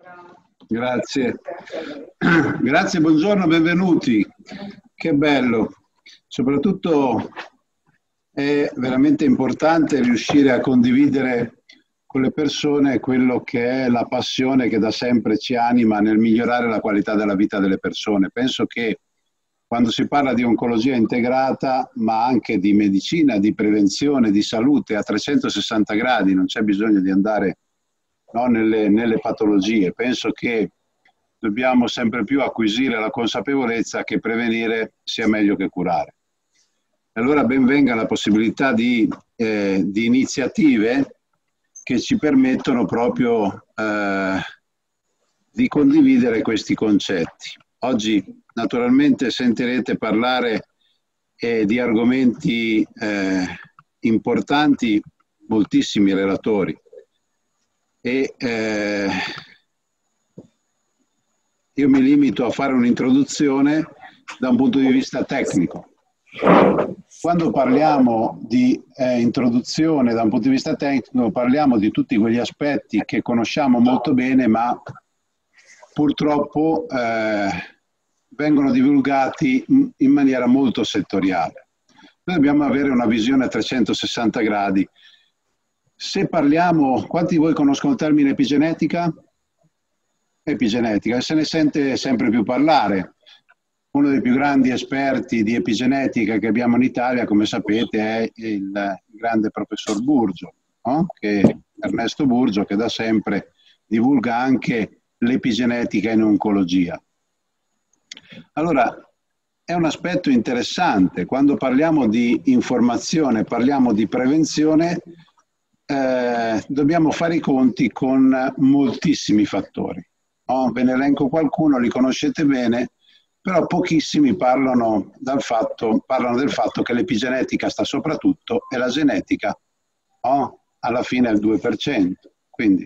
Grazie. Grazie, buongiorno, benvenuti. Che bello. Soprattutto è veramente importante riuscire a condividere con le persone quello che è la passione che da sempre ci anima nel migliorare la qualità della vita delle persone. Penso che quando si parla di oncologia integrata, ma anche di medicina, di prevenzione, di salute a 360 gradi, non c'è bisogno di andare nelle patologie. Penso che dobbiamo sempre più acquisire la consapevolezza che prevenire sia meglio che curare. Allora ben venga la possibilità di iniziative che ci permettono proprio di condividere questi concetti. Oggi naturalmente sentirete parlare di argomenti importanti, moltissimi relatori. E io mi limito a fare un'introduzione da un punto di vista tecnico. Quando parliamo di introduzione da un punto di vista tecnico, parliamo di tutti quegli aspetti che conosciamo molto bene, ma purtroppo vengono divulgati in maniera molto settoriale. Noi dobbiamo avere una visione a 360 gradi. Se parliamo, quanti di voi conoscono il termine epigenetica? Epigenetica, e se ne sente sempre più parlare. Uno dei più grandi esperti di epigenetica che abbiamo in Italia, come sapete, è il grande professor Burgio, no? Ernesto Burgio, che da sempre divulga anche l'epigenetica in oncologia. Allora, è un aspetto interessante. Quando parliamo di informazione, parliamo di prevenzione, dobbiamo fare i conti con moltissimi fattori. No? Ve ne elenco qualcuno, li conoscete bene, però pochissimi parlano del fatto che l'epigenetica sta soprattutto e la genetica alla fine è il 2%. Quindi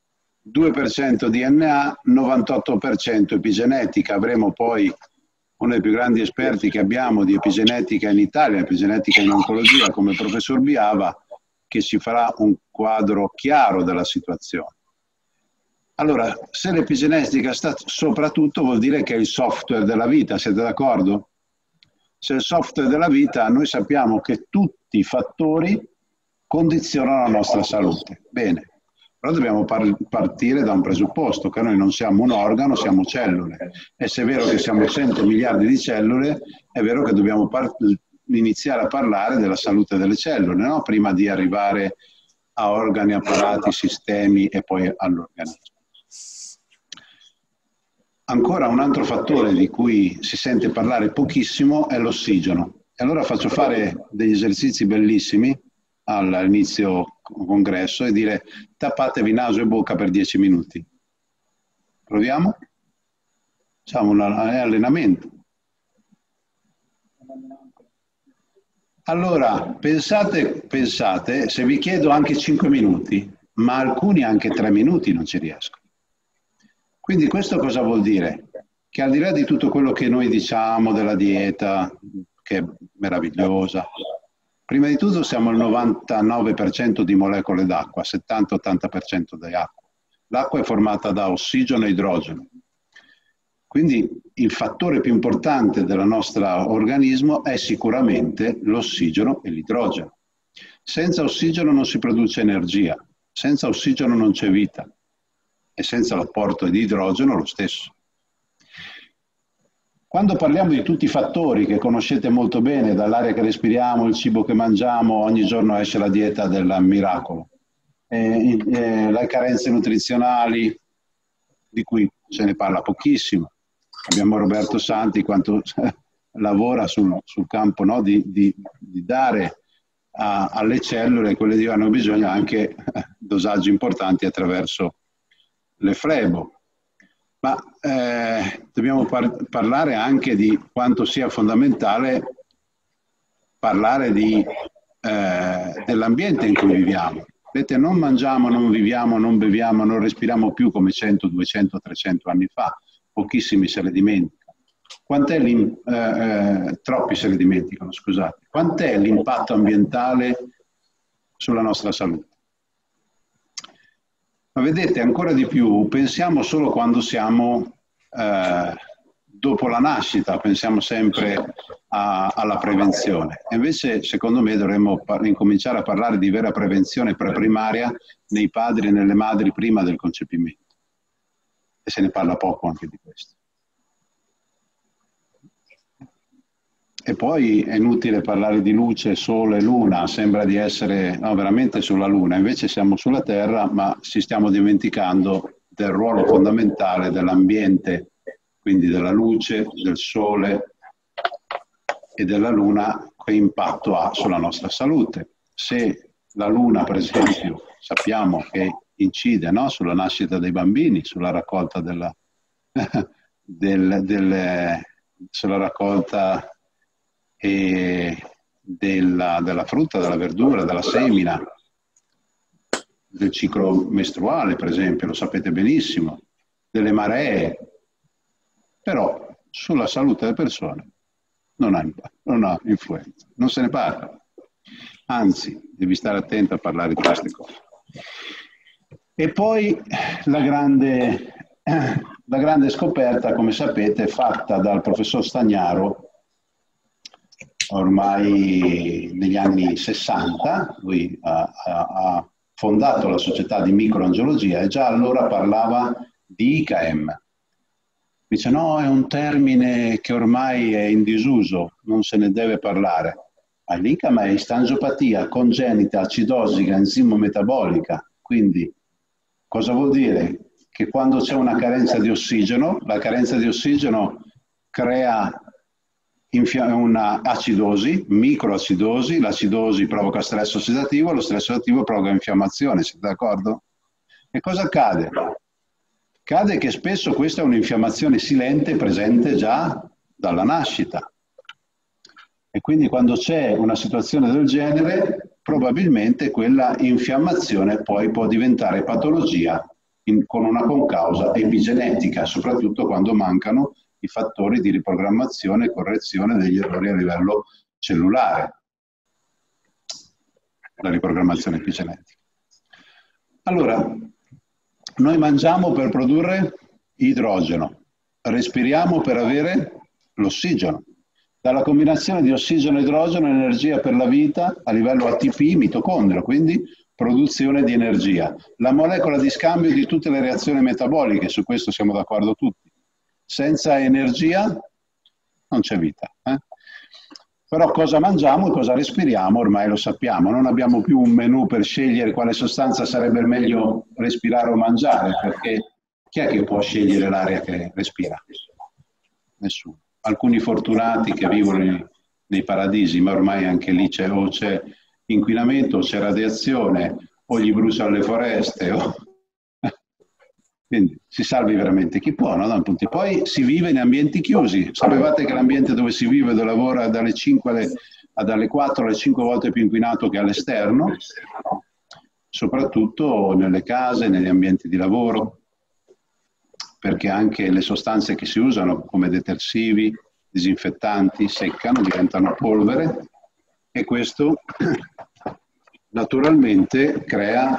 2% DNA, 98% epigenetica. Avremo poi uno dei più grandi esperti che abbiamo di epigenetica in Italia, epigenetica in oncologia, come il professor Biava, che ci farà un quadro chiaro della situazione. Allora, se l'epigenetica sta soprattutto, vuol dire che è il software della vita, siete d'accordo? Se è il software della vita, noi sappiamo che tutti i fattori condizionano la nostra salute. Bene, però dobbiamo partire da un presupposto, che noi non siamo un organo, siamo cellule. E se è vero che siamo 100 miliardi di cellule, è vero che dobbiamo iniziare a parlare della salute delle cellule, no? Prima di arrivare a organi, apparati, sistemi e poi all'organismo. Ancora un altro fattore di cui si sente parlare pochissimo è l'ossigeno. E allora faccio fare degli esercizi bellissimi all'inizio congresso e dire: tappatevi naso e bocca per 10 minuti. Proviamo? Facciamo un allenamento. Allora, pensate, se vi chiedo anche 5 minuti, ma alcuni anche 3 minuti non ci riescono. Quindi questo cosa vuol dire? Che al di là di tutto quello che noi diciamo della dieta, che è meravigliosa, prima di tutto siamo al 99% di molecole d'acqua, 70-80% di acqua. L'acqua è formata da ossigeno e idrogeno. Quindi il fattore più importante del nostro organismo è sicuramente l'ossigeno e l'idrogeno. Senza ossigeno non si produce energia, senza ossigeno non c'è vita e senza l'apporto di idrogeno lo stesso. Quando parliamo di tutti i fattori che conoscete molto bene, dall'aria che respiriamo, il cibo che mangiamo, ogni giorno esce la dieta del miracolo, le carenze nutrizionali, di cui se ne parla pochissimo. Abbiamo Roberto Santi, quanto lavora sul campo, no? di dare alle cellule quelle di cui hanno bisogno, anche dosaggi importanti attraverso le flebo. Ma dobbiamo parlare anche di quanto sia fondamentale parlare dell'ambiente in cui viviamo. Vedete, non mangiamo, non viviamo, non beviamo, non respiriamo più come 100, 200, 300 anni fa. Pochissimi se le dimenticano. Troppi se le dimenticano, scusate. Quant'è l'impatto ambientale sulla nostra salute? Ma vedete, ancora di più, pensiamo solo quando siamo dopo la nascita, pensiamo sempre alla prevenzione. E invece, secondo me, dovremmo incominciare a parlare di vera prevenzione preprimaria nei padri e nelle madri prima del concepimento. E se ne parla poco anche di questo. E poi è inutile parlare di luce, sole, luna, sembra di essere veramente sulla luna, invece siamo sulla Terra, ma ci stiamo dimenticando del ruolo fondamentale dell'ambiente, quindi della luce, del sole e della luna, che impatto ha sulla nostra salute. Se la luna, per esempio, sappiamo che incide, no, sulla nascita dei bambini, sulla raccolta sulla raccolta della frutta, della verdura, della semina, del ciclo mestruale, per esempio, lo sapete benissimo, delle maree, però sulla salute delle persone non ha influenza, non se ne parla. Anzi, devi stare attento a parlare di queste cose. E poi la grande scoperta, come sapete, fatta dal professor Stagnaro, ormai negli anni 60, lui ha fondato la società di microangiologia e già allora parlava di ICAM. Dice no, è un termine che ormai è in disuso, non se ne deve parlare. Ma l'ICAM è istangiopatia congenita acidosica enzimo-metabolica, quindi cosa vuol dire? Che quando c'è una carenza di ossigeno, la carenza di ossigeno crea una acidosi, microacidosi, l'acidosi provoca stress ossidativo, lo stress ossidativo provoca infiammazione, siete d'accordo? E cosa accade? Accade che spesso questa è un'infiammazione silente presente già dalla nascita. E quindi quando c'è una situazione del genere, probabilmente quella infiammazione poi può diventare patologia con una concausa epigenetica, soprattutto quando mancano i fattori di riprogrammazione e correzione degli errori a livello cellulare, la riprogrammazione epigenetica. Allora, noi mangiamo per produrre idrogeno, respiriamo per avere l'ossigeno. Dalla combinazione di ossigeno e idrogeno, energia per la vita a livello ATP, mitocondrio, quindi produzione di energia. La molecola di scambio di tutte le reazioni metaboliche, su questo siamo d'accordo tutti. Senza energia non c'è vita. Però cosa mangiamo e cosa respiriamo ormai lo sappiamo. Non abbiamo più un menù per scegliere quale sostanza sarebbe meglio respirare o mangiare, perché chi è che può scegliere l'aria che respira? Nessuno. Alcuni fortunati che vivono nei paradisi, ma ormai anche lì c'è inquinamento, c'è radiazione, o gli bruciano le foreste, quindi si salvi veramente chi può, no? Poi si vive in ambienti chiusi. Sapevate che l'ambiente dove si vive e dove lavora dalle 4 alle 5 volte più inquinato che all'esterno, soprattutto nelle case, negli ambienti di lavoro, perché anche le sostanze che si usano come detersivi, disinfettanti, seccano, diventano polvere e questo naturalmente crea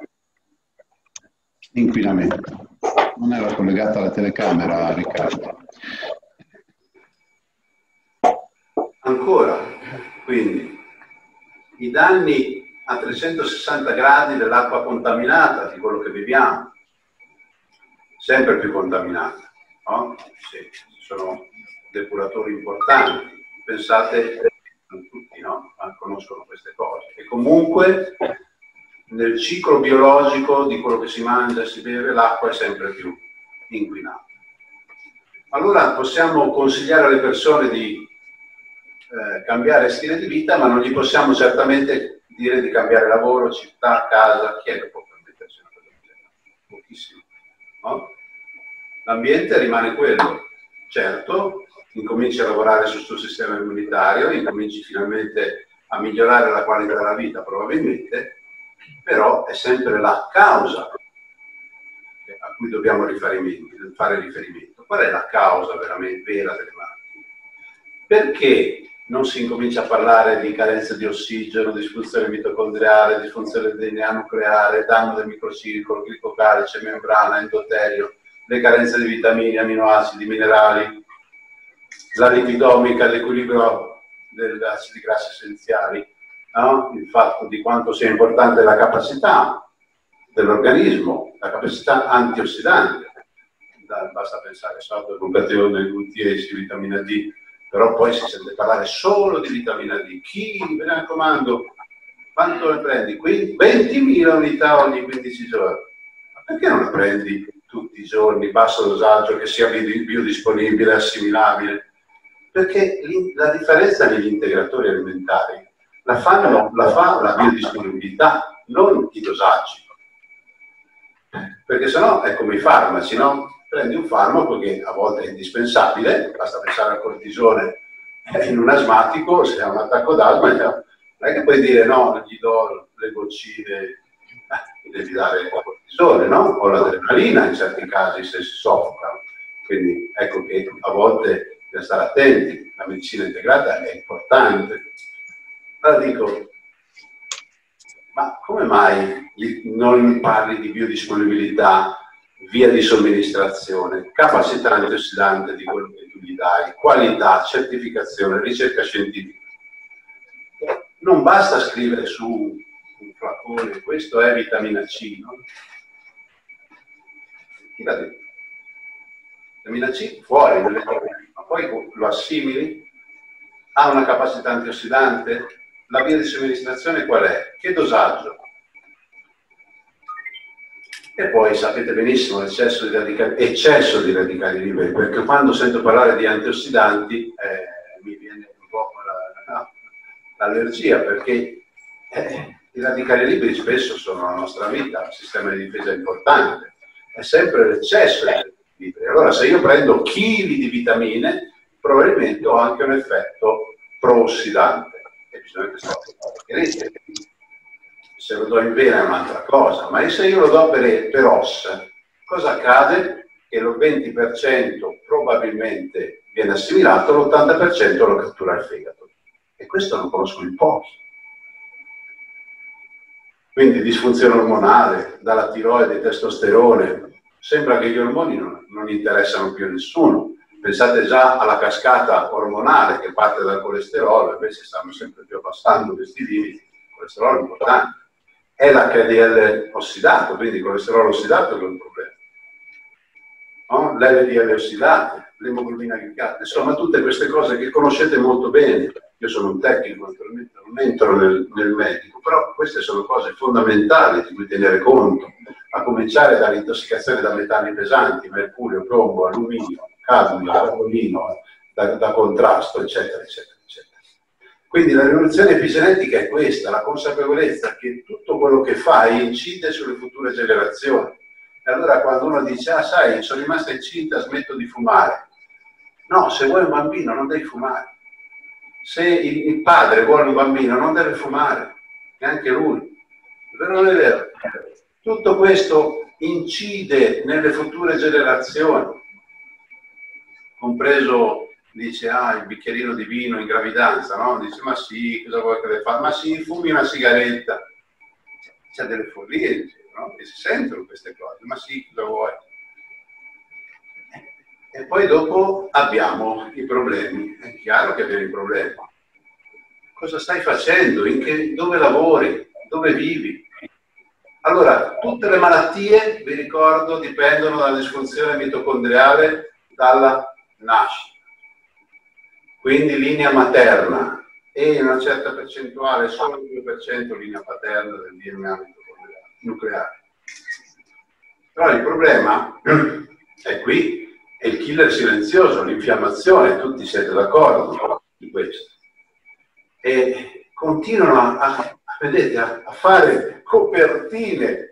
inquinamento. Non era collegata alla telecamera, Riccardo. Ancora, quindi, i danni a 360 gradi dell'acqua contaminata, di quello che beviamo, sempre più contaminata, no? Sì, ci sono depuratori importanti, pensate, non tutti, no? Conoscono queste cose. E comunque nel ciclo biologico di quello che si mangia e si beve, l'acqua è sempre più inquinata. Allora possiamo consigliare alle persone di cambiare stile di vita, ma non gli possiamo certamente dire di cambiare lavoro, città, casa. Chi è che può permettersi una cosa del genere? Pochissimo, no? L'ambiente rimane quello. Certo, incominci a lavorare sul tuo sistema immunitario, incominci finalmente a migliorare la qualità della vita, probabilmente, però è sempre la causa a cui dobbiamo fare riferimento. Qual è la causa veramente vera delle malattie? Perché non si incomincia a parlare di carenza di ossigeno, disfunzione mitocondriale, disfunzione del DNA nucleare, danno del microcircolo, glicocalice, membrana, endotelio, le carenze di vitamine, aminoacidi, minerali, la lipidomica, l'equilibrio degli acidi grassi essenziali, no? Il fatto di quanto sia importante la capacità dell'organismo, la capacità antiossidante. Basta pensare al glutathione, glutiesi, vitamina D, però poi si sente parlare solo di vitamina D. Chi, mi raccomando, quanto ne prendi? 20.000 unità ogni 15 giorni. Ma perché non la prendi tutti i giorni, basso dosaggio, che sia biodisponibile, assimilabile? Perché la differenza negli integratori alimentari la fa la biodisponibilità, non i dosaggi. Perché sennò è come i farmaci, no? Prendi un farmaco che a volte è indispensabile, basta pensare al cortisone in un asmatico, se ha un attacco d'asma, non è che puoi dire no, gli do le goccine, devi dare il cortisone, no? O l'adrenalina in certi casi se si soffocano. Quindi ecco che a volte bisogna stare attenti, la medicina integrata è importante. Allora dico, ma come mai non parli di biodisponibilità, via di somministrazione, capacità antiossidante di quello che tu gli dai, qualità, certificazione, ricerca scientifica? Non basta scrivere su un flacone, questo è vitamina C, no? Chi l'ha detto? Vitamina C fuori, ma poi lo assimili? Ha una capacità antiossidante? La via di somministrazione qual è? Che dosaggio? E poi sapete benissimo l'eccesso di radicali liberi, perché quando sento parlare di antiossidanti mi viene un po' l'allergia, perché i radicali liberi spesso sono la nostra vita, un sistema di difesa importante, è sempre l'eccesso di radicali liberi. Allora se io prendo chili di vitamine, probabilmente ho anche un effetto pro-ossidante, e bisogna che sto se lo do in vena è un'altra cosa, ma se io lo do per ossa, cosa accade? Che il 20% probabilmente viene assimilato, l'80% lo cattura il fegato. E questo lo conoscono in pochi. Quindi disfunzione ormonale, dalla tiroide ai testosterone, sembra che gli ormoni non interessano più a nessuno. Pensate già alla cascata ormonale che parte dal colesterolo, invece stanno sempre più abbassando questi limiti. Il colesterolo è importante. È l'HDL ossidato, quindi il colesterolo ossidato è un problema. No? L'LDL ossidato, l'emoglobina glicata, insomma tutte queste cose che conoscete molto bene. Io sono un tecnico, naturalmente non entro nel medico, però queste sono cose fondamentali di cui tenere conto, a cominciare dall'intossicazione da metalli pesanti, mercurio, plombo, alluminio, cadmio, carbonino, da contrasto, eccetera, eccetera. Quindi la rivoluzione epigenetica è questa, la consapevolezza che tutto quello che fai incide sulle future generazioni. E allora quando uno dice, ah sai, sono rimasta incinta, smetto di fumare. No, se vuoi un bambino non devi fumare. Se il padre vuole un bambino non deve fumare, neanche lui. Vero o non è vero? Tutto questo incide nelle future generazioni, compreso... Dice, il bicchierino di vino in gravidanza, no? Dice, ma sì, cosa vuoi che le fa? Ma sì, fumi una sigaretta. C'è delle follie, no? Che si sentono queste cose, ma sì, cosa vuoi? E poi dopo abbiamo i problemi. È chiaro che abbiamo i problemi. Cosa stai facendo? Dove lavori? Dove vivi? Allora, tutte le malattie, vi ricordo, dipendono dalla disfunzione mitocondriale dalla nascita. Quindi linea materna e una certa percentuale, solo il 2% linea paterna del DNA nucleare. Però il problema è qui, è il killer silenzioso, l'infiammazione, tutti siete d'accordo di questo. E continuano vedete, a fare copertine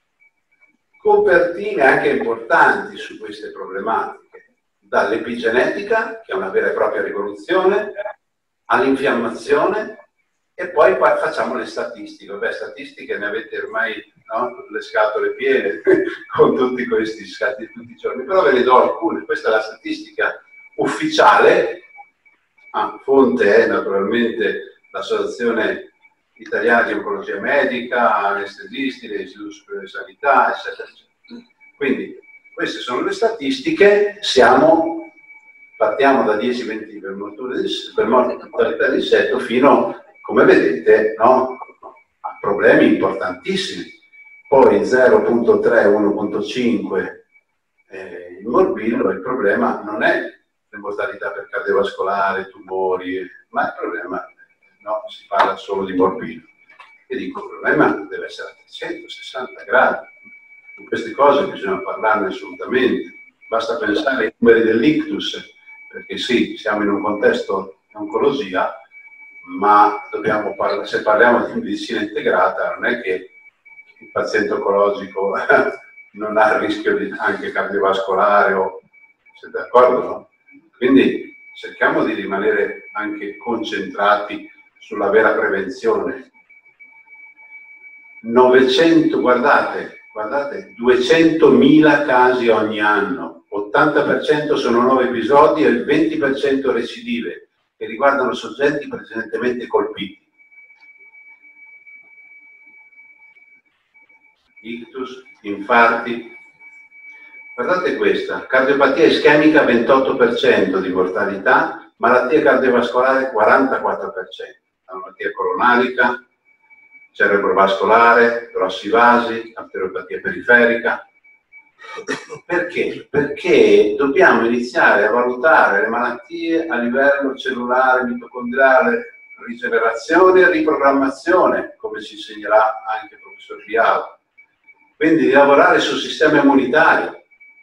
anche importanti su queste problematiche. Dall'epigenetica, che è una vera e propria rivoluzione, all'infiammazione, e poi facciamo le statistiche. Beh, statistiche ne avete ormai, no? Le scatole piene con tutti questi scatti tutti i giorni, però ve ne do alcune. Questa è la statistica ufficiale Fonte è naturalmente l'Associazione Italiana di Oncologia Medica, anestesisti, l'Istituto Superiore di Sanità, eccetera, eccetera. Quindi queste sono le statistiche, partiamo da 10-20 per mortalità di insetto fino, come vedete, no, a problemi importantissimi. Poi 0,3, 1,5 il morbillo, il problema non è le mortalità per cardiovascolare, tumori, ma il problema, no, si parla solo di morbillo. E dico, il problema deve essere a 360 gradi. Di queste cose bisogna parlarne assolutamente. Basta pensare ai numeri dell'ictus, perché sì, siamo in un contesto di oncologia, ma dobbiamo se parliamo di medicina integrata, non è che il paziente oncologico non ha il rischio di anche cardiovascolare, siete d'accordo, no? Quindi cerchiamo di rimanere anche concentrati sulla vera prevenzione. 900, guardate, 200.000 casi ogni anno, 80% sono nuovi episodi e il 20% recidive, che riguardano soggetti precedentemente colpiti. Ictus, infarti. Guardate questa, cardiopatia ischemica 28% di mortalità, malattia cardiovascolare 44%, la malattia coronarica, cerebrovascolare, grossi vasi, arteriopatia periferica. Perché? Perché dobbiamo iniziare a valutare le malattie a livello cellulare, mitocondriale, rigenerazione e riprogrammazione, come ci insegnerà anche il professor Bialo. Quindi di lavorare sul sistema immunitario,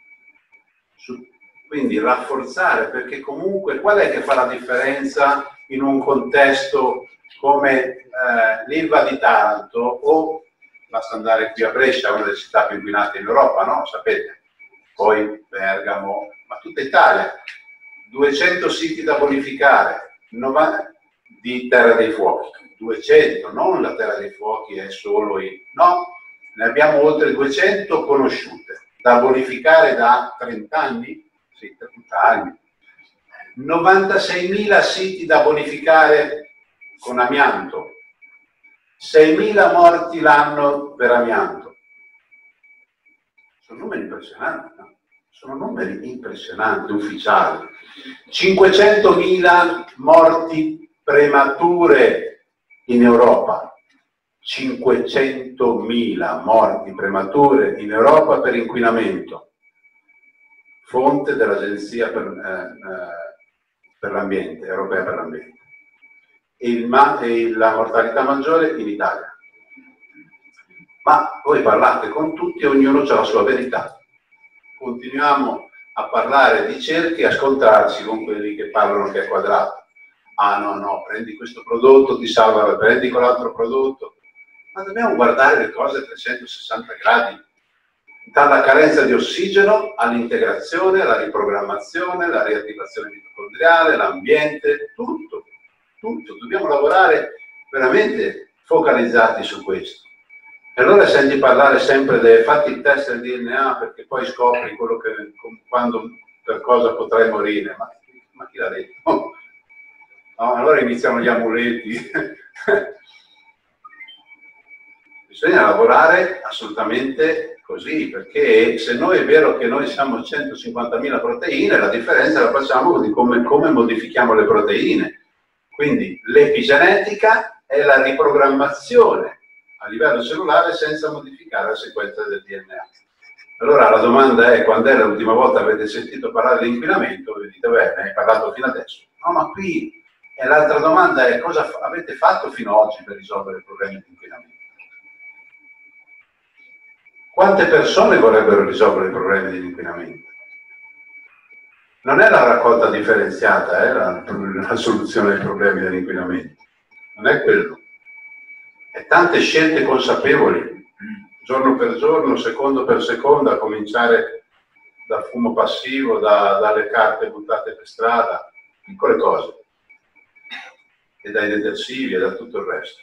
quindi rafforzare, perché comunque qual è che fa la differenza in un contesto come l'Ilva di Taranto o basta andare qui a Brescia, una delle città più inquinate in Europa, no? Sapete? Poi Bergamo, ma tutta Italia, 200 siti da bonificare, di Terra dei Fuochi, 200, non la Terra dei Fuochi è solo no, ne abbiamo oltre 200 conosciute, da bonificare da 30 anni, sì, 30 anni, 96.000 siti da bonificare con amianto, 6.000 morti l'anno per amianto. Sono numeri impressionanti, no? Sono numeri impressionanti, ufficiali. 500.000 morti premature in Europa. 500.000 morti premature in Europa per inquinamento. Fonte dell'Agenzia per l'Ambiente, Europea per l'Ambiente. La mortalità maggiore in Italia. Ma voi parlate con tutti e ognuno ha la sua verità. Continuiamo a parlare di cerchi e a scontrarci con quelli che parlano che è quadrato. Ah no, prendi questo prodotto, ti salva, prendi quell'altro prodotto. Ma dobbiamo guardare le cose a 360 gradi. Dalla carenza di ossigeno all'integrazione, alla riprogrammazione, alla riattivazione mitocondriale, l'ambiente, tutto. Dobbiamo lavorare veramente focalizzati su questo. E allora senti parlare sempre fatti il test del DNA perché poi scopri quello per cosa potrai morire. Ma chi l'ha detto? No, allora iniziano gli amuleti. Bisogna lavorare assolutamente così, perché se noi è vero che noi siamo 150.000 proteine, la differenza la facciamo di come modifichiamo le proteine. Quindi l'epigenetica è la riprogrammazione a livello cellulare senza modificare la sequenza del DNA. Allora la domanda è: quando è l'ultima volta avete sentito parlare di inquinamento? Vi dite, beh, ne hai parlato fino adesso. No, ma qui. E l'altra domanda è: cosa avete fatto fino ad oggi per risolvere il problema di inquinamento? Quante persone vorrebbero risolvere i problemi dell'inquinamento? Non è la raccolta differenziata, la soluzione ai problemi dell'inquinamento. Non è quello. È tante scelte consapevoli, giorno per giorno, secondo per secondo, a cominciare dal fumo passivo, dalle carte buttate per strada, piccole cose, e dai detersivi e da tutto il resto.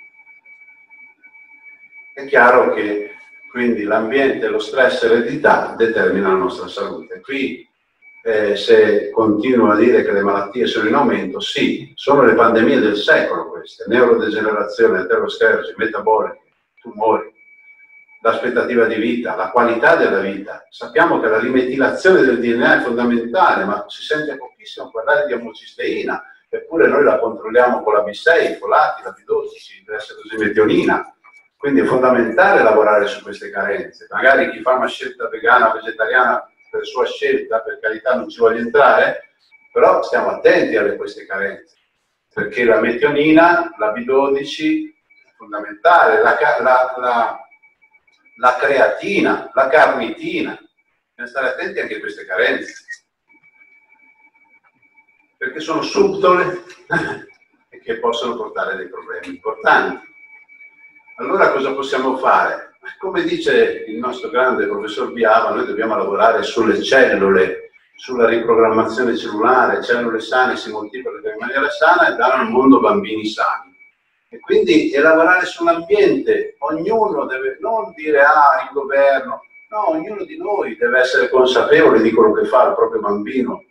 È chiaro che quindi l'ambiente, lo stress e l'eredità determinano la nostra salute. Qui se continuo a dire che le malattie sono in aumento, sì, sono le pandemie del secolo queste, neurodegenerazione, aterosclerosi, metaboliche, tumori, l'aspettativa di vita, la qualità della vita. Sappiamo che la rimetilazione del DNA è fondamentale, ma si sente pochissimo parlare di amocisteina, eppure noi la controlliamo con la B6, i folati, la B12, l'S-metionina. Quindi è fondamentale lavorare su queste carenze. Magari chi fa una scelta vegana, vegetariana, per sua scelta, per carità non ci voglio entrare, però stiamo attenti a queste carenze, perché la metionina, la B12 è fondamentale, la creatina, la carnitina, bisogna stare attenti anche a queste carenze, perché sono subdole e che possono portare dei problemi importanti. Allora cosa possiamo fare? Come dice il nostro grande professor Biava, noi dobbiamo lavorare sulle cellule, sulla riprogrammazione cellulare, cellule sane si moltiplicano in maniera sana e danno al mondo bambini sani. E quindi è lavorare sull'ambiente, ognuno deve non dire il governo, no, ognuno di noi deve essere consapevole di quello che fa il proprio bambino.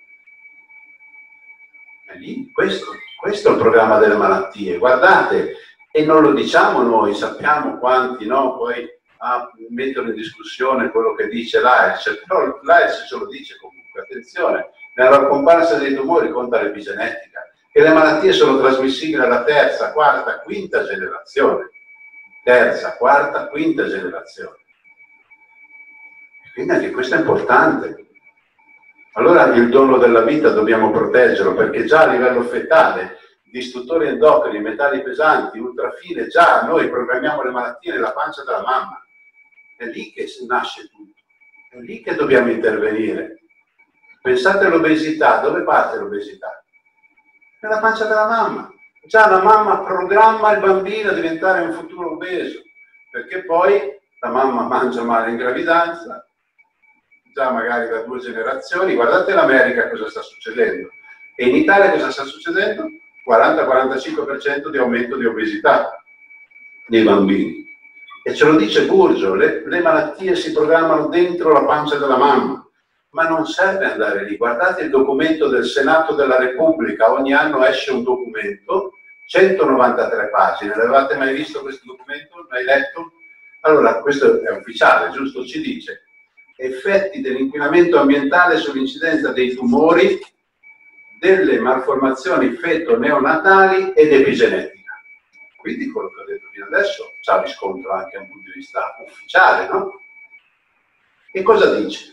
E lì, questo è il programma delle malattie, guardate, e non lo diciamo noi, sappiamo quanti poi mettono in discussione quello che dice l'AIRC, però l'AIRC ce lo dice comunque, attenzione, nella comparsa dei tumori conta l'epigenetica, che le malattie sono trasmissibili alla terza, quarta, quinta generazione. Terza, quarta, quinta generazione. Quindi anche questo è importante. Allora il dono della vita dobbiamo proteggerlo, perché già a livello fetale, distruttori endocrini, metalli pesanti, ultrafine, già noi programmiamo le malattie nella pancia della mamma. È lì che nasce tutto, è lì che dobbiamo intervenire. Pensate all'obesità, dove parte l'obesità? Nella pancia della mamma. Già la mamma programma il bambino a diventare un futuro obeso, perché poi la mamma mangia male in gravidanza, già magari da 2 generazioni. Guardate l'America cosa sta succedendo. E in Italia cosa sta succedendo? 40-45% di aumento di obesità nei bambini. E ce lo dice Burgio, le malattie si programmano dentro la pancia della mamma. Ma non serve andare lì. Guardate il documento del Senato della Repubblica, ogni anno esce un documento, 193 pagine. L'avete mai visto questo documento? L'hai letto? Allora, questo è ufficiale, giusto? Ci dice effetti dell'inquinamento ambientale sull'incidenza dei tumori, delle malformazioni feto-neonatali ed epigenetica. Quindi quello che ho detto fino adesso c'ha riscontro anche da un punto di vista ufficiale, no? E cosa dice?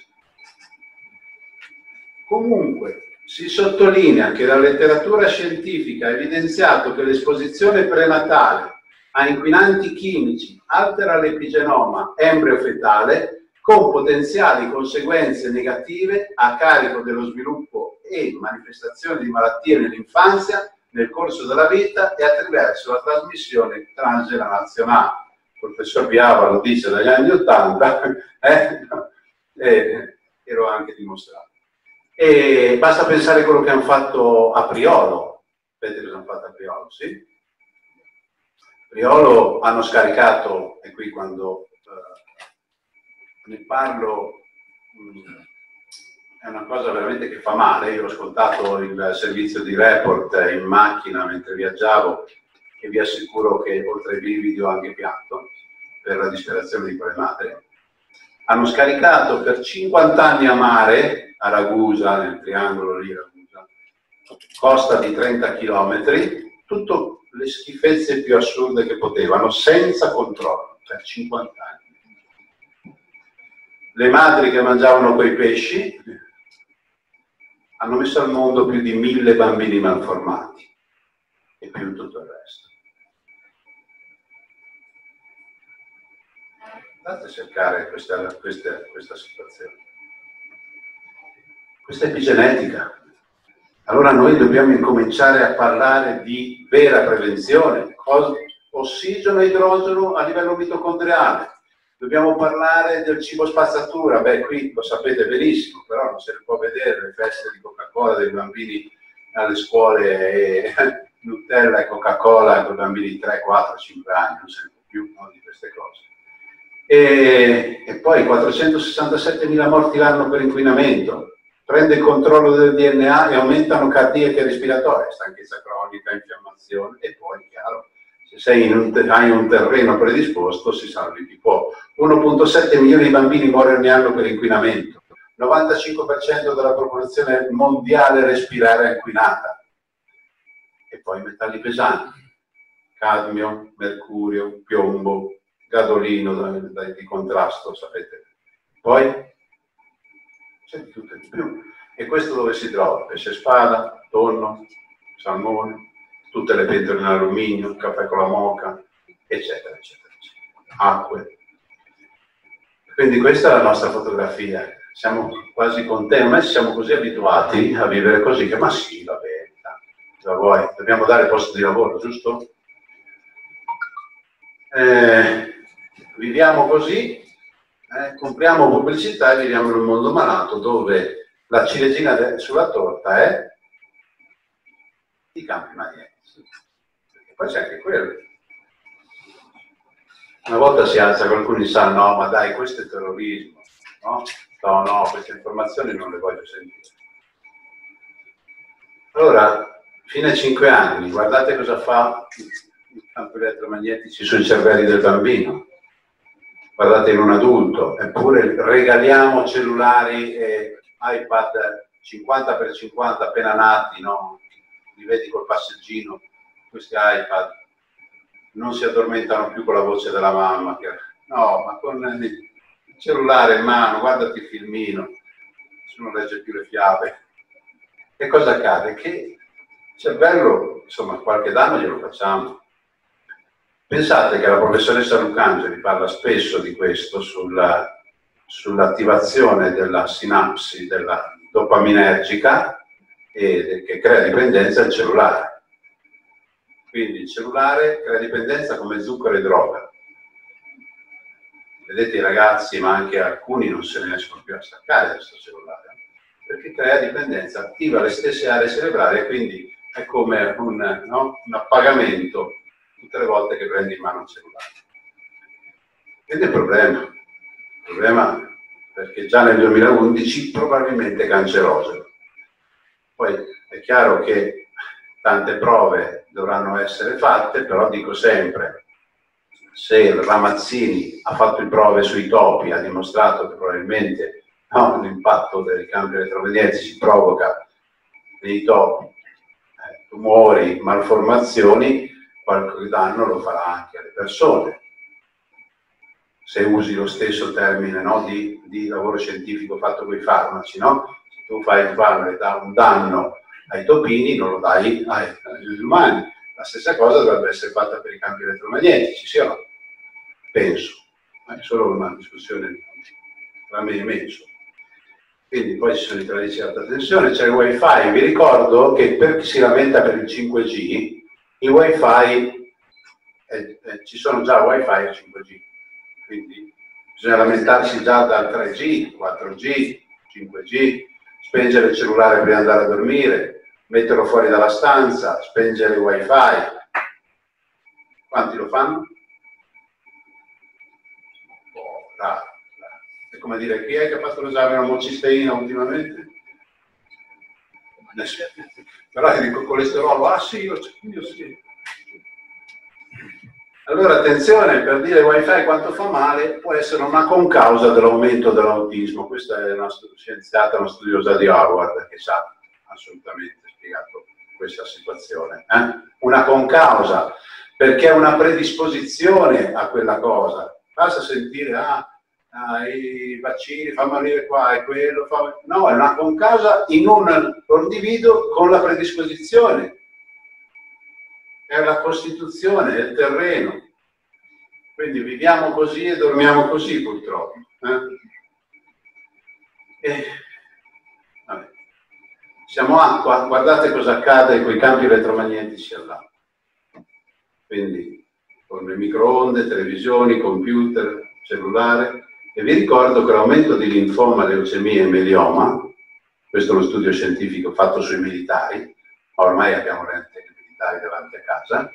Comunque, si sottolinea che la letteratura scientifica ha evidenziato che l'esposizione prenatale a inquinanti chimici altera l'epigenoma embriofetale con potenziali conseguenze negative a carico dello sviluppo e manifestazioni di malattie nell'infanzia, nel corso della vita e attraverso la trasmissione transgenerazionale. Il professor Biava lo dice dagli anni '80, ero anche dimostrato. E basta pensare a quello che hanno fatto a Priolo. Vedete cosa hanno fatto a Priolo, sì? Priolo hanno scaricato, e qui quando ne parlo è una cosa veramente che fa male. Io ho ascoltato il servizio di report in macchina mentre viaggiavo e vi assicuro che oltre ai brividi ho anche pianto per la disperazione di quelle madri. Hanno scaricato per 50 anni a mare, a Ragusa, nel triangolo lì, Ragusa, costa di 30 km, tutte le schifezze più assurde che potevano, senza controllo, per 50 anni. Le madri che mangiavano quei pesci hanno messo al mondo più di 1000 bambini malformati e più tutto il resto. Andate a cercare questa situazione. Questa è epigenetica. Allora noi dobbiamo incominciare a parlare di vera prevenzione, ossigeno e idrogeno a livello mitocondriale. Dobbiamo parlare del cibo spazzatura. Beh, qui lo sapete benissimo, però non se ne può vedere le feste di Coca-Cola dei bambini alle scuole, e Nutella e Coca-Cola con i bambini di 3, 4, 5 anni, non se ne può più, no, di queste cose. E poi 467.000 morti l'anno per inquinamento. prende il controllo del DNA e aumentano cardiache e respiratorie, stanchezza cronica, infiammazione, e poi, chiaro, se hai un terreno predisposto, si salvi chi può. 1,7 milioni di bambini muoiono ogni anno per inquinamento, 95% della popolazione mondiale respirare inquinata, e poi metalli pesanti, cadmio, mercurio, piombo, gadolino di contrasto, sapete. Poi c'è di tutto e di più. E questo dove si trova? Pesce spada, tonno, salmone, tutte le pentole in alluminio, caffè con la moka, eccetera, eccetera, eccetera. Acque. Quindi questa è la nostra fotografia. Siamo quasi contenti, ormai siamo così abituati a vivere così che, ma sì, va bene, cosa vuoi? Dobbiamo dare posto di lavoro, giusto? Viviamo così, compriamo pubblicità e viviamo in un mondo malato dove la ciliegina sulla torta è i campi magnetici. E poi c'è anche quello. Una volta si alza qualcuno e sa: no, ma dai, questo è terrorismo, no? No, no, queste informazioni non le voglio sentire. Allora, fino ai 5 anni, guardate cosa fa i campi elettromagnetici sui cervelli del bambino. Guardate in un adulto, eppure regaliamo cellulari e iPad 50x50 appena nati, no? Li vedi col passeggino, questi iPad non si addormentano più con la voce della mamma, no, ma con il cellulare in mano, guardati il filmino, nessuno legge più le fiabe. E cosa accade? Che il cervello, insomma, qualche danno glielo facciamo. Pensate che la professoressa Lucangeli parla spesso di questo, sull'attivazione della sinapsi, della dopaminergica, e che crea dipendenza al cellulare. Quindi il cellulare crea dipendenza come zucchero e droga. Vedete, i ragazzi, ma anche alcuni, non se ne riescono più a staccare da questo cellulare, perché crea dipendenza, attiva le stesse aree cerebrali, e quindi è come un appagamento tutte le volte che prendi in mano il cellulare. Ed è il problema perché già nel 2011 probabilmente è cancerogeno. Poi è chiaro che tante prove dovranno essere fatte, però dico sempre, se il Ramazzini ha fatto le prove sui topi, ha dimostrato che probabilmente l'impatto dei campi elettromagnetici provoca nei topi tumori, malformazioni, qualche danno lo farà anche alle persone. Se usi lo stesso termine, no, di lavoro scientifico fatto con i farmaci, no? Se tu fai un farmaco e dà un danno ai topini, non lo dai agli umani. La stessa cosa dovrebbe essere fatta per i campi elettromagnetici, sì o no? Penso. È solo una discussione tra me e me. Quindi poi ci sono i tradici di alta tensione, c'è il wifi. Vi ricordo che per chi si lamenta per il 5G, i wifi, ci sono già wifi e 5G, quindi bisogna lamentarsi già dal 3G, 4G, 5G, spengere il cellulare prima di andare a dormire, metterlo fuori dalla stanza, spengere il wifi. Quanti lo fanno? Oh, raro. È come dire, chi è che ha fatto l'esame omocisteina ultimamente? Però io dico colesterolo, ah sì, io sì. Allora attenzione, per dire wifi quanto fa male, può essere una concausa dell'aumento dell'autismo. Questa è una scienziata, una studiosa di Harvard che sa assolutamente spiegato questa situazione. Una concausa, perché è una predisposizione a quella cosa. Basta sentire, i vaccini fanno morire qua e quello fa... No, è una concausa in un individuo con la predisposizione. È la costituzione, è il terreno. Quindi viviamo così e dormiamo così, purtroppo. Vabbè. Siamo acqua, guardate cosa accade con i campi elettromagnetici all'acqua. Quindi con le microonde, televisioni, computer, cellulare. E vi ricordo che l'aumento di linfoma, leucemia e melioma, questo è uno studio scientifico fatto sui militari, ma ormai abbiamo le militari davanti a casa,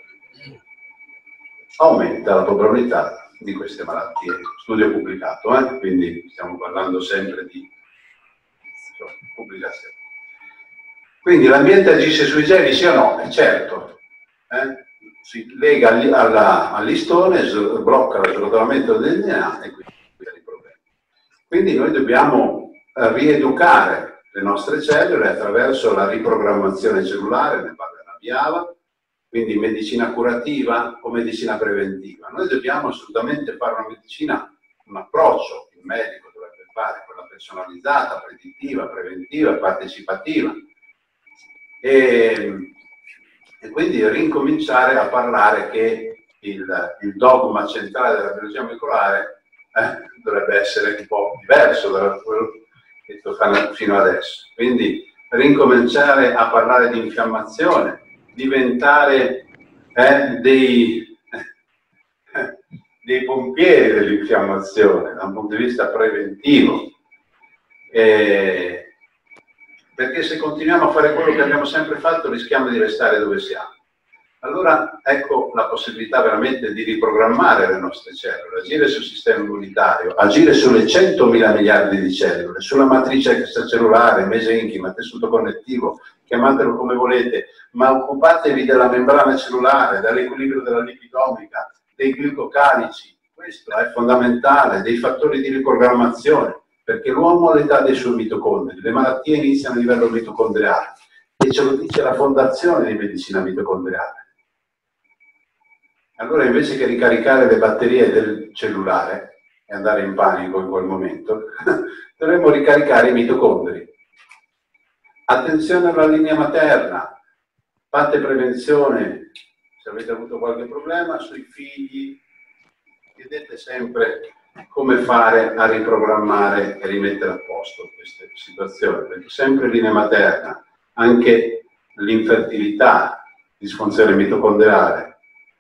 aumenta la probabilità di queste malattie. Studio pubblicato, quindi stiamo parlando sempre di pubblicazione. Quindi l'ambiente agisce sui geni, sì o no? Certo. Si lega all'istone, blocca lo srotolamento del DNA e quindi i problemi. Quindi noi dobbiamo rieducare le nostre cellule attraverso la riprogrammazione cellulare, ne parlerà Viala, quindi medicina curativa o medicina preventiva. Noi dobbiamo assolutamente fare una medicina, un approccio, il medico dovrebbe fare, quella personalizzata, predittiva, preventiva, partecipativa. E quindi ricominciare a parlare che il dogma centrale della biologia molecolare dovrebbe essere un po' diverso da quello che sto facendo fino adesso. Quindi ricominciare a parlare di infiammazione, diventare dei pompieri dell'infiammazione da un punto di vista preventivo. Perché se continuiamo a fare quello che abbiamo sempre fatto rischiamo di restare dove siamo. Allora ecco la possibilità veramente di riprogrammare le nostre cellule, agire sul sistema immunitario, agire sulle 100.000 miliardi di cellule, sulla matrice extracellulare, mesenchima, tessuto connettivo, chiamatelo come volete, ma occupatevi della membrana cellulare, dell'equilibrio della lipidomica, dei glicocalici, questo è fondamentale, dei fattori di riprogrammazione. Perché l'uomo ha l'età dei suoi mitocondri, le malattie iniziano a livello mitocondriale e ce lo dice la fondazione di medicina mitocondriale. Allora invece che ricaricare le batterie del cellulare e andare in panico in quel momento, dovremmo ricaricare i mitocondri. Attenzione alla linea materna, fate prevenzione, se avete avuto qualche problema sui figli, chiedete sempre come fare a riprogrammare e rimettere a posto queste situazioni, perché sempre linea materna, anche l'infertilità, disfunzione mitocondriale.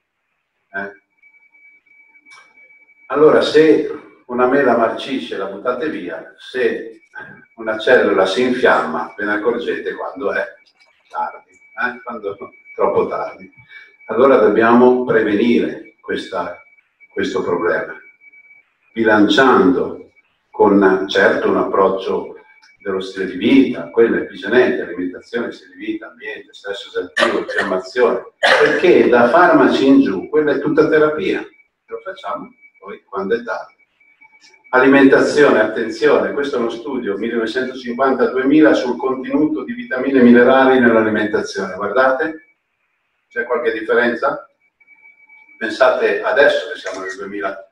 Allora, se una mela marcisce la buttate via, se una cellula si infiamma, ve ne accorgete quando è tardi, quando è troppo tardi. Allora dobbiamo prevenire questo problema, bilanciando con certo un approccio dello stile di vita, quello epigenetica, alimentazione, stile di vita, ambiente, stress osservativo, infiammazione, perché da farmaci in giù quella è tutta terapia, lo facciamo poi quando è tardi. Alimentazione, attenzione, questo è uno studio 1950-2000 sul contenuto di vitamine e minerali nell'alimentazione, guardate, c'è qualche differenza? Pensate adesso che siamo nel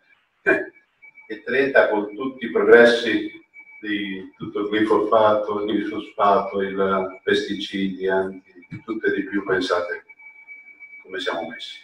2030 con tutti i progressi di tutto il glifosato, i pesticidi, tutto e di più, pensate come siamo messi.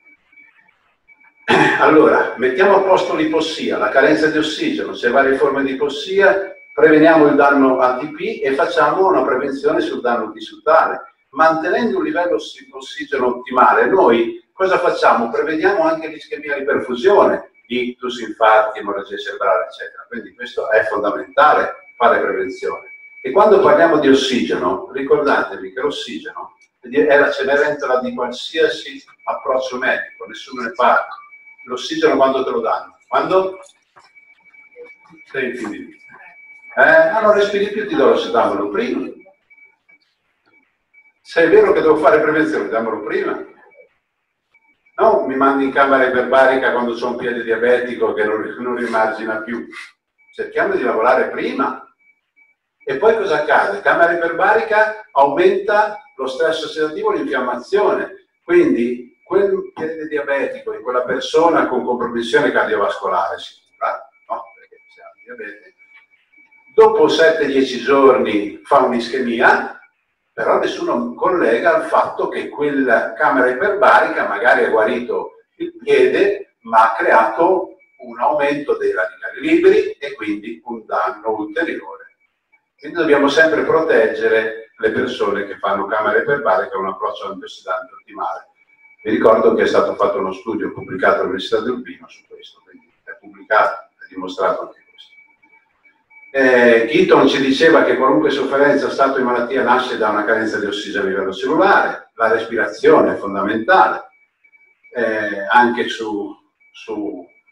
Allora, mettiamo a posto l'ipossia, la carenza di ossigeno, c'è varie forme di ipossia, preveniamo il danno ATP e facciamo una prevenzione sul danno tissutale. Mantenendo un livello di ossigeno ottimale, noi cosa facciamo? Prevediamo anche l'ischemia di perfusione, ictus, infarti, emorragia cerebrale, eccetera. Quindi questo è fondamentale, fare prevenzione. E quando parliamo di ossigeno, ricordatevi che l'ossigeno è la cenerentola di qualsiasi approccio medico, nessuno ne parla. L'ossigeno quando te lo danno? Quando? Sei infinito. Non respiri più, ti do l'ossigeno prima. Se è vero che devo fare prevenzione, dammelo prima. No, mi mandi in camera iperbarica quando c'ho un piede diabetico che non rimargina più. Cerchiamo di lavorare prima. E poi cosa accade? Camera iperbarica aumenta lo stress ossidativo e l'infiammazione. Quindi quel piede diabetico in quella persona con compromissione cardiovascolare sicura, no? Perché se ha diabete, dopo 7-10 giorni fa un'ischemia, però nessuno collega al fatto che quella camera iperbarica magari ha guarito il piede, ma ha creato un aumento dei radicali liberi e quindi un danno ulteriore. Quindi dobbiamo sempre proteggere le persone che fanno camera iperbarica con un approccio antiossidante ottimale. Vi ricordo che è stato fatto uno studio pubblicato all'Università di Urbino su questo, quindi è pubblicato, è dimostrato anche questo. Keaton ci diceva che qualunque sofferenza, stato di malattia nasce da una carenza di ossigeno a livello cellulare, la respirazione è fondamentale, anche su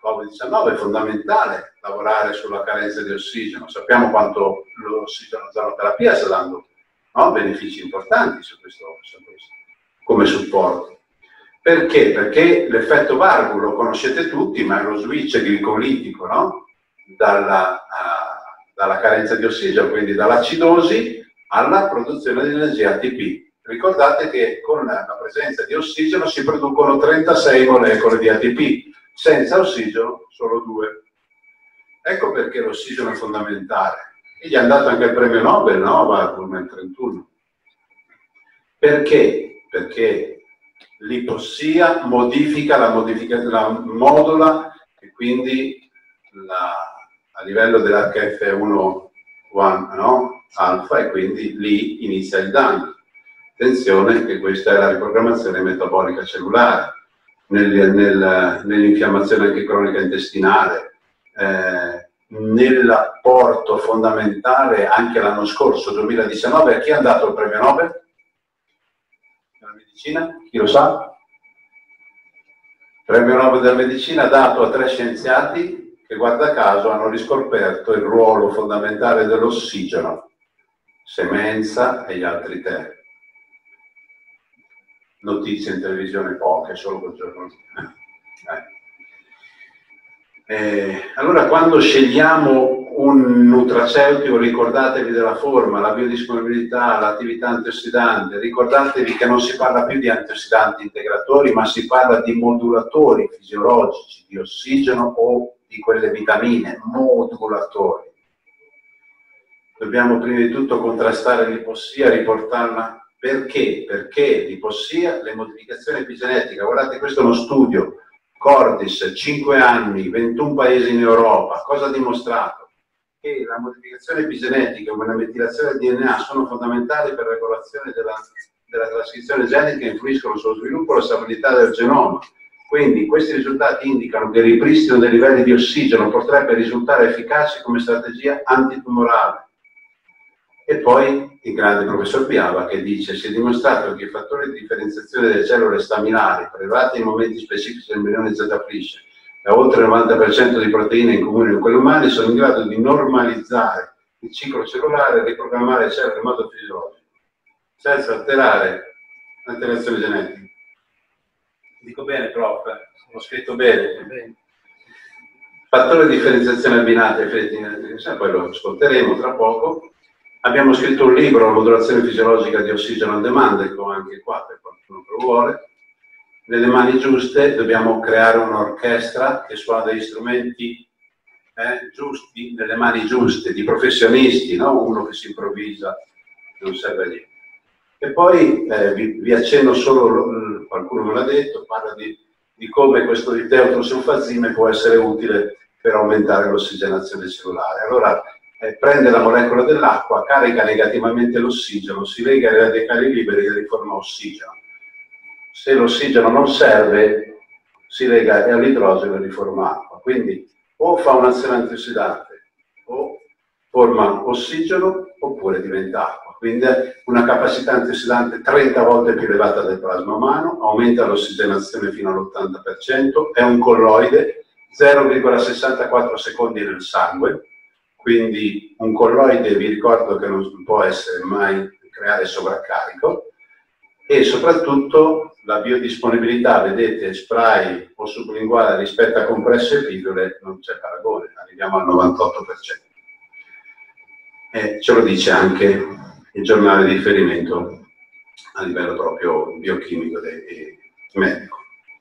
Covid-19 è fondamentale lavorare sulla carenza di ossigeno. Sappiamo quanto l'ossigenoterapia sta dando, no, benefici importanti su questo come supporto. Perché? Perché l'effetto Warburg lo conoscete tutti, ma è lo switch glicolitico, no? Dalla carenza di ossigeno, quindi dall'acidosi alla produzione di energia ATP. Ricordate che con la presenza di ossigeno si producono 36 molecole di ATP, senza ossigeno solo 2. Ecco perché l'ossigeno è fondamentale. E gli è andato anche il premio Nobel, no? Warburg nel 1931. Perché? Perché l'ipossia modifica la modula e quindi a livello dell'HF1, no? Alfa, e quindi lì inizia il danno. Attenzione che questa è la riprogrammazione metabolica cellulare, nell'infiammazione anche cronica intestinale, nell'apporto fondamentale anche l'anno scorso, 2019, a chi è andato il premio Nobel? Della medicina? Chi lo sa? Il premio Nobel della medicina dato a 3 scienziati che, guarda caso, hanno riscoperto il ruolo fondamentale dell'ossigeno, Semenza e gli altri 3. Notizie in televisione poche, solo quel giorno. Allora, quando scegliamo un nutraceutico, ricordatevi della forma, la biodisponibilità, l'attività antiossidante. Ricordatevi che non si parla più di antiossidanti integratori, ma si parla di modulatori fisiologici di ossigeno o di quelle vitamine, modulatori. Dobbiamo prima di tutto contrastare l'ipossia, riportarla. Perché? Perché l'ipossia, le modificazioni epigenetiche, guardate, questo è uno studio, Cordis, 5 anni, 21 paesi in Europa, cosa ha dimostrato? Che la modificazione epigenetica come la metilazione del DNA sono fondamentali per la regolazione della trascrizione genetica e influiscono sullo sviluppo e la stabilità del genoma. Quindi questi risultati indicano che il ripristino dei livelli di ossigeno potrebbe risultare efficace come strategia antitumorale. E poi il grande professor Piava che dice: si è dimostrato che i fattori di differenziazione delle cellule staminali prelevati in momenti specifici del milione Z frisce da oltre il 90% di proteine in comune in quelli umani sono in grado di normalizzare il ciclo cellulare e riprogrammare le cellule in modo fisiologico, senza alterare l'alterazione genetica. Dico bene, prof? Ho scritto bene? Fattore di differenziazione abbinati, poi lo ascolteremo tra poco. Abbiamo scritto un libro, La modulazione fisiologica di ossigeno on demand, ecco anche qua per qualcuno che lo vuole. Nelle mani giuste dobbiamo creare un'orchestra che suona degli strumenti giusti, nelle mani giuste, di professionisti, no? Uno che si improvvisa, non serve a niente. E poi vi accenno solo, qualcuno me l'ha detto, parla di come questo deuterosulfazime può essere utile per aumentare l'ossigenazione cellulare. Allora, prende la molecola dell'acqua, carica negativamente l'ossigeno, si lega ai radicali liberi e riforma ossigeno. Se l'ossigeno non serve, si lega all'idrogeno e riforma acqua. Quindi o fa un'azione antiossidante, o forma ossigeno, oppure diventa acqua. Quindi una capacità antiossidante 30 volte più elevata del plasma umano, aumenta l'ossigenazione fino all'80%, è un colloide, 0,64 secondi nel sangue. Quindi un colloide, vi ricordo che non può essere mai creare sovraccarico, e soprattutto la biodisponibilità, vedete, spray o sublinguale rispetto a compresse e pillole non c'è paragone, arriviamo al 98%. E ce lo dice anche il giornale di riferimento a livello proprio biochimico e medico.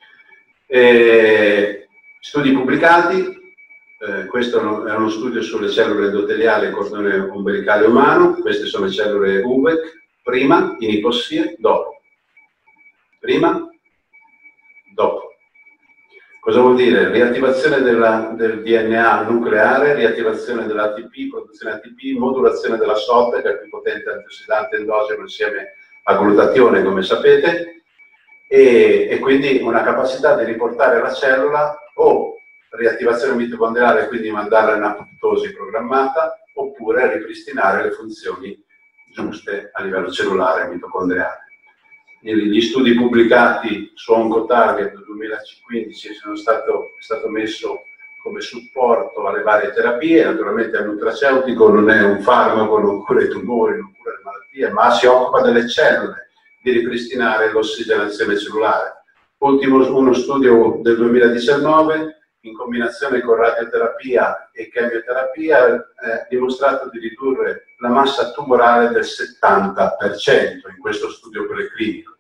Studi pubblicati. Questo è uno studio sulle cellule endoteliali e cordone ombelicale umano. Queste sono le cellule UVEC, prima, in ipossia, dopo. Prima, dopo. Cosa vuol dire? Riattivazione del DNA nucleare, riattivazione dell'ATP, produzione ATP, modulazione della SOT, che è il più potente antiossidante endogeno insieme a glutatione, come sapete, e quindi una capacità di riportare la cellula o riattivazione mitocondriale, quindi mandarla in apoptosi programmata, oppure ripristinare le funzioni giuste a livello cellulare e mitocondriale. Gli studi pubblicati su OncoTarget 2015 è stato messo come supporto alle varie terapie. Naturalmente il nutraceutico non è un farmaco, non cura i tumori, non cura le malattie, ma si occupa delle cellule, di ripristinare l'ossigenazione cellulare. Ultimo uno studio del 2019, in combinazione con radioterapia e chemioterapia, ha dimostrato di ridurre la massa tumorale del 70% in questo studio preclinico.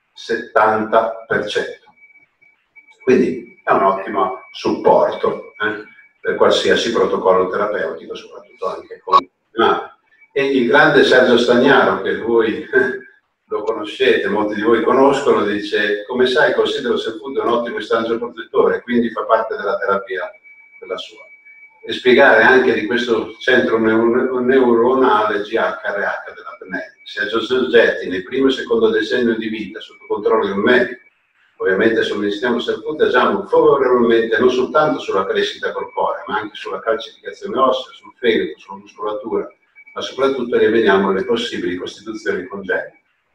70%. Quindi è un ottimo supporto per qualsiasi protocollo terapeutico, soprattutto anche convenzionale. E il grande Sergio Stagnaro, che voi lo conoscete, molti di voi conoscono, dice: come sai, considero Self Food un ottimo istante protettore, quindi fa parte della terapia della sua. E spiegare anche di questo centro neuronale GHRH della PNL. Si è soggetti nel primo e secondo decennio di vita sotto controllo di un medico. Ovviamente somministriamo Self Food, agiamo favorevolmente non soltanto sulla crescita corporea, ma anche sulla calcificazione ossea, sul fegato, sulla muscolatura, ma soprattutto rivediamo le possibili costituzioni congenite.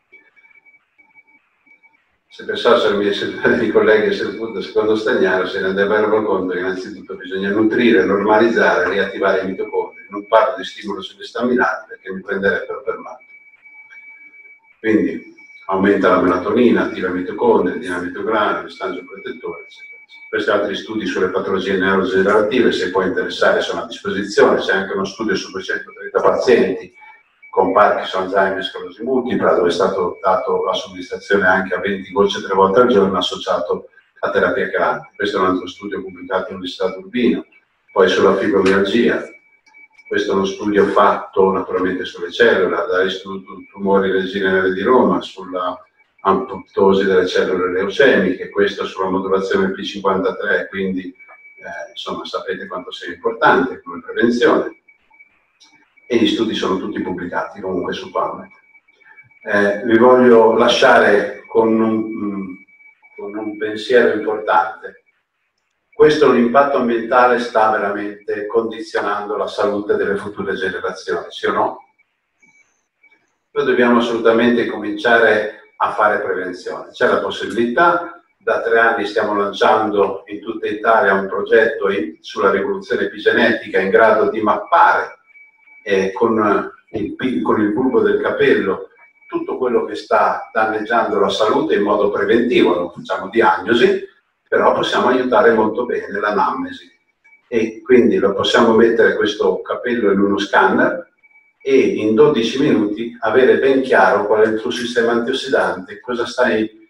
Se pensassero ai miei colleghi di Self Food secondo Stagnaro, se ne renderebbero conto che innanzitutto bisogna nutrire, normalizzare, riattivare i mitocondri. Non parlo di stimolo sull'estaminale perché mi prenderebbero per matto. Quindi aumenta la melatonina, attiva i mitocondri, attiva il mitocondrio, il stagio protettore, eccetera. Questi altri studi sulle patologie neurodegenerative, se può interessare, sono a disposizione. C'è anche uno studio su 230 pazienti con Parkinson, Alzheimer e sclerosi multipla, dove è stato dato la somministrazione anche a 20 gocce 3 volte al giorno associato a terapia calante. Questo è un altro studio pubblicato all'Università di Urbino. Poi sulla fibromialgia, questo è uno studio fatto naturalmente sulle cellule dall'Istituto Tumori Reginere di Roma, sulla apoptosi delle cellule leucemiche, questo sulla modulazione P53, quindi insomma sapete quanto sia importante come prevenzione. E gli studi sono tutti pubblicati comunque su PubMed. Vi voglio lasciare con un pensiero importante. Questo l'impatto ambientale sta veramente condizionando la salute delle future generazioni, sì o no? Noi dobbiamo assolutamente cominciare a fare prevenzione. C'è la possibilità, da 3 anni stiamo lanciando in tutta Italia un progetto sulla rivoluzione epigenetica in grado di mappare con il bulbo del capello tutto quello che sta danneggiando la salute in modo preventivo. Non facciamo diagnosi, però possiamo aiutare molto bene l'anamnesi e quindi lo possiamo mettere questo capello in uno scanner e in 12 minuti avere ben chiaro qual è il tuo sistema antiossidante, cosa stai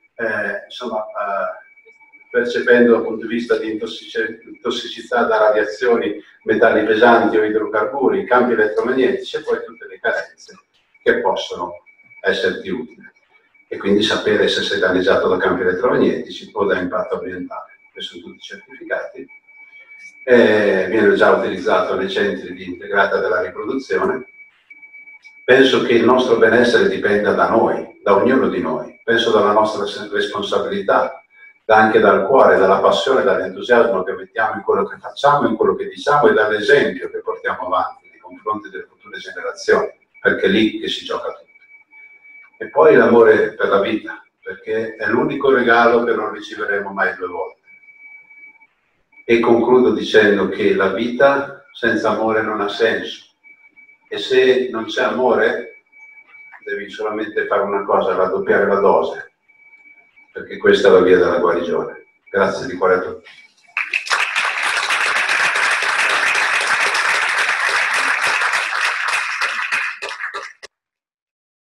percependo dal punto di vista di tossicità da radiazioni, metalli pesanti o idrocarburi, campi elettromagnetici e poi tutte le carenze che possono esserti utili. E quindi sapere se sei danneggiato da campi elettromagnetici o da impatto ambientale. Questi sono tutti certificati. Viene già utilizzato nei centri di integrata della riproduzione. Penso che il nostro benessere dipenda da noi, da ognuno di noi. Penso dalla nostra responsabilità, anche dal cuore, dalla passione, dall'entusiasmo che mettiamo in quello che facciamo, in quello che diciamo e dall'esempio che portiamo avanti nei confronti delle future generazioni, perché è lì che si gioca tutto. E poi l'amore per la vita, perché è l'unico regalo che non riceveremo mai 2 volte. E concludo dicendo che la vita senza amore non ha senso. E se non c'è amore, devi solamente fare una cosa, raddoppiare la dose, perché questa è la via della guarigione. Grazie di cuore a tutti.